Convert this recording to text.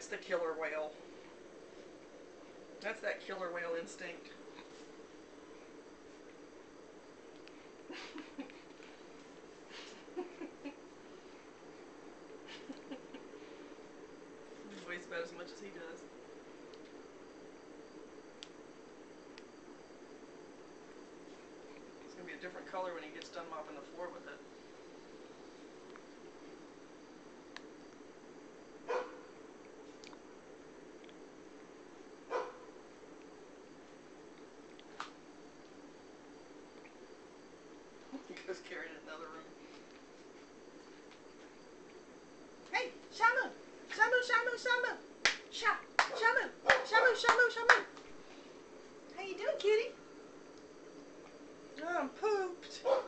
That's the killer whale. That's that killer whale instinct. He weighs about as much as he does. It's going to be a different color when he gets done mopping the floor with it. He goes carrying it in the other room. Hey, Shamu! Shamu, Shamu, Shamu! Shamu! Shamu, Shamu, Shamu! How you doing, kitty? Oh, I'm pooped.